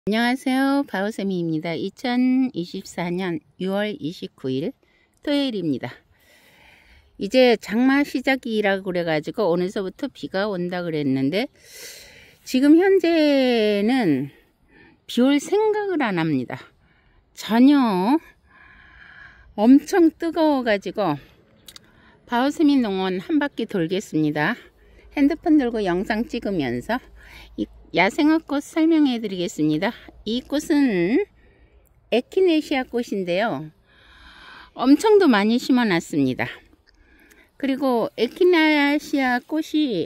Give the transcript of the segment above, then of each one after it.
안녕하세요. 바오세미입니다. 2024년 6월 29일 토요일입니다. 이제 장마 시작이라고 그래가지고 오늘서부터 비가 온다 그랬는데 지금 현재는 비 올 생각을 안 합니다. 전혀. 엄청 뜨거워가지고 바오세미 농원 한 바퀴 돌겠습니다. 핸드폰 들고 영상 찍으면서 야생화꽃 설명해 드리겠습니다. 이 꽃은 에키네시아 꽃인데요. 엄청도 많이 심어 놨습니다. 그리고 에키네시아 꽃이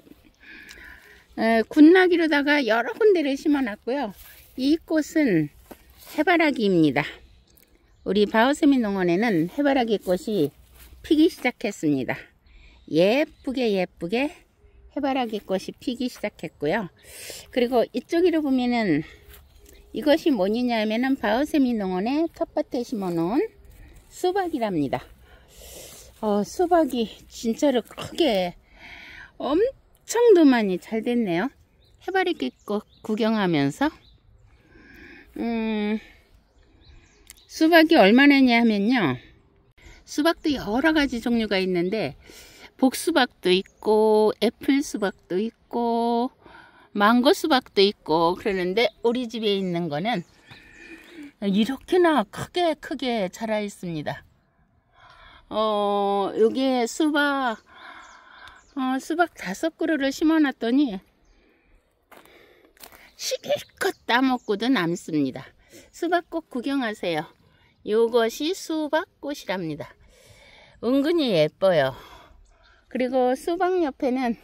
군나기로다가 여러 군데를 심어 놨고요. 이 꽃은 해바라기입니다. 우리 바오세미 농원에는 해바라기 꽃이 피기 시작했습니다. 예쁘게 해바라기 꽃이 피기 시작했고요. 그리고 이쪽으로 보면은 이것이 뭐냐면은 바오세미 농원의 텃밭에 심어 놓은 수박이랍니다. 수박이 진짜로 크게 엄청도 많이 잘 됐네요. 해바라기 꽃 구경하면서 수박이 얼마나냐 하면요, 수박도 여러 가지 종류가 있는데 복수박도 있고 애플 수박도 있고 망고 수박도 있고 그러는데 우리 집에 있는 거는 이렇게나 크게 자라 있습니다. 여기에 수박 5그루를 심어 놨더니 실컷 따먹고도 남습니다. 수박꽃 구경하세요. 이것이 수박꽃이랍니다. 은근히 예뻐요. 그리고 수박 옆에는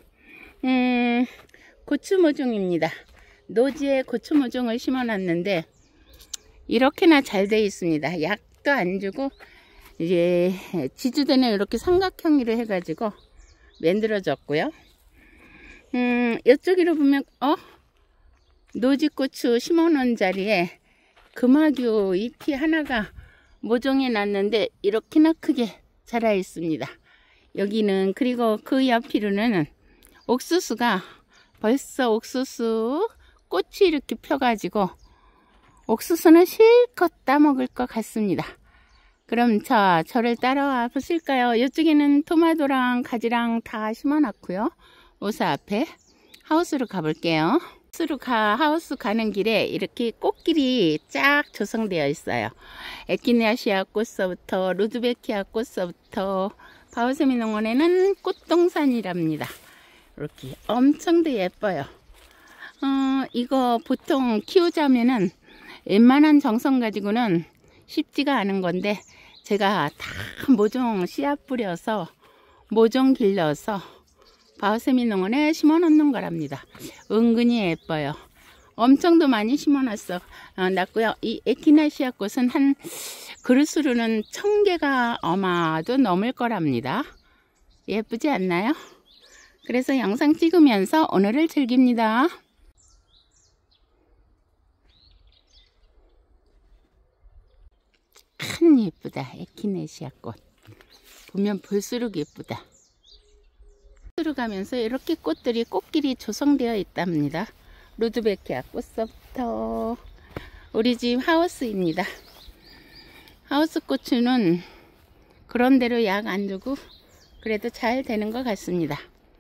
고추모종입니다. 노지에 고추모종을 심어 놨는데 이렇게나 잘 되어 있습니다. 약도 안 주고 이제 지주대는 이렇게 삼각형으로 해가지고 만들어졌고요. 이쪽으로 보면 노지고추 심어 놓은 자리에 금화규 잎이 하나가 모종해 놨는데 이렇게나 크게 자라 있습니다. 여기는 그리고 그 옆으로는 옥수수가 벌써 옥수수 꽃이 이렇게 펴가지고 옥수수는 실컷 따먹을 것 같습니다. 그럼 저를 따라와 보실까요? 이쪽에는 토마토랑 가지랑 다 심어놨고요. 오사 앞에 하우스로 가볼게요. 하우스 가는 길에 이렇게 꽃길이 쫙 조성되어 있어요. 에키네시아 꽃서부터 루드베키아 꽃서부터 바오세미 농원에는 꽃동산이랍니다. 이렇게 엄청도 예뻐요. 이거 보통 키우자면은 웬만한 정성 가지고는 쉽지가 않은 건데 제가 다 모종 씨앗 뿌려서 모종 길러서 바오세미 농원에 심어 놓는 거랍니다. 은근히 예뻐요. 엄청도 많이 심어 놨고요. 이 에키네시아 꽃은 한 그릇으로는 1000개가 아마도 넘을 거랍니다. 예쁘지 않나요? 그래서 영상 찍으면서 오늘을 즐깁니다. 참 예쁘다. 에키네시아 꽃 보면 볼수록 예쁘다. 들어가면서 이렇게 꽃길이 조성되어 있답니다. 루드베키아 꽃서부터 우리 집 하우스입니다. 하우스 고추는 그런대로 약 안 주고 그래도 잘 되는 것 같습니다.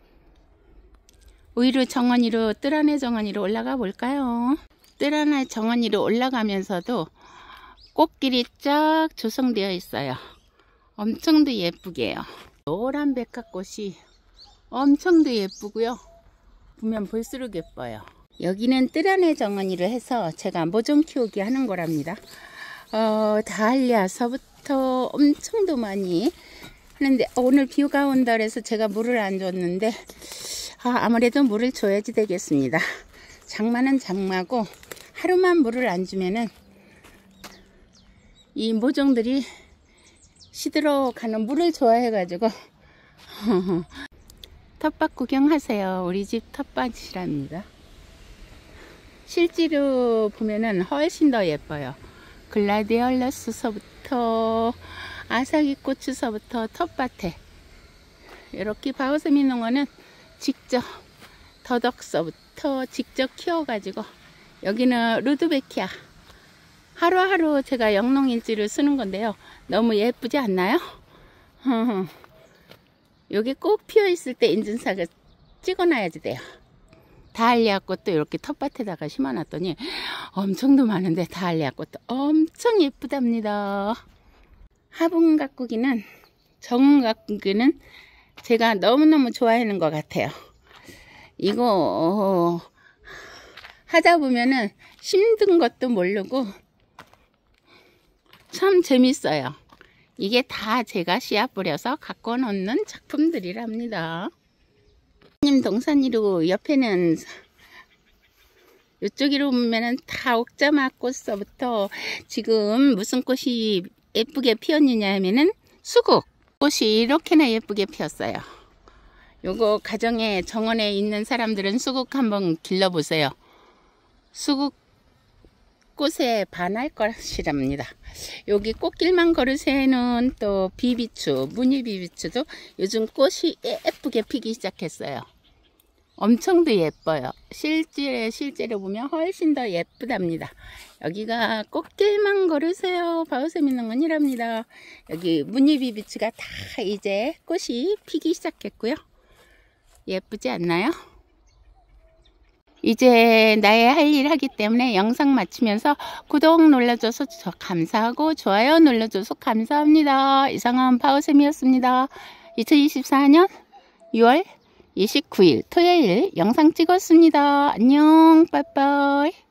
위로 정원이로 뜰안의 정원이로 올라가 볼까요? 뜰안의 정원이로 올라가면서도 꽃길이 쫙 조성되어 있어요. 엄청도 예쁘게요. 노란 백화꽃이 엄청도 예쁘고요. 보면 볼수록 예뻐요. 여기는 뜰안의 정원이로 해서 제가 모종 키우기 하는 거랍니다. 다알리아서부터 엄청도 많이 하는데 오늘 비가 온다 그래서 제가 물을 안 줬는데 아무래도 물을 줘야지 되겠습니다. 장마는 장마고 하루만 물을 안 주면은 이 모종들이 시들어가는 물을 좋아해 가지고 텃밭 구경하세요. 우리 집 텃밭이랍니다. 실제로 보면은 훨씬 더 예뻐요. 글라디올러스서부터 아사기 고추서부터 텃밭에 이렇게 바오세미 농원은 직접 더덕서부터 직접 키워가지고 여기는 루드베키아. 하루하루 제가 영농일지를 쓰는 건데요. 너무 예쁘지 않나요? 여기 꼭 피어 있을 때 인증샷을 찍어놔야지 돼요. 다알리아 꽃도 이렇게 텃밭에다가 심어놨더니 엄청도 많은데 다알리아 꽃도 엄청 예쁘답니다. 화분 가꾸기는, 정원 가꾸기는 제가 너무너무 좋아하는 것 같아요. 이거 하다 보면은 힘든 것도 모르고 참 재밌어요. 이게 다 제가 씨앗 뿌려서 갖고 놓는 작품들이랍니다. 동산이로 옆에는 이쪽으로 보면은 다 옥자마꽃서부터 지금 무슨 꽃이 예쁘게 피었느냐 하면은 수국 꽃이 이렇게나 예쁘게 피었어요. 요거 가정에 정원에 있는 사람들은 수국 한번 길러보세요. 수국 꽃에 반할 것이랍니다. 여기 꽃길만 걸으세는 또 비비추, 무늬비비추도 요즘 꽃이 예쁘게 피기 시작했어요. 엄청도 예뻐요. 실제로 보면 훨씬 더 예쁘답니다. 여기가 꽃길만 걸으세요. 바우섬 있는 건이랍니다. 여기 무늬비비추가 다 이제 꽃이 피기 시작했고요. 예쁘지 않나요? 이제 나의 할 일 하기 때문에 영상 마치면서 구독 눌러줘서 감사하고 좋아요 눌러줘서 감사합니다. 이상한 바우섬이었습니다. 2024년 6월 29일 토요일 영상 찍었습니다. 안녕, 빠이빠이.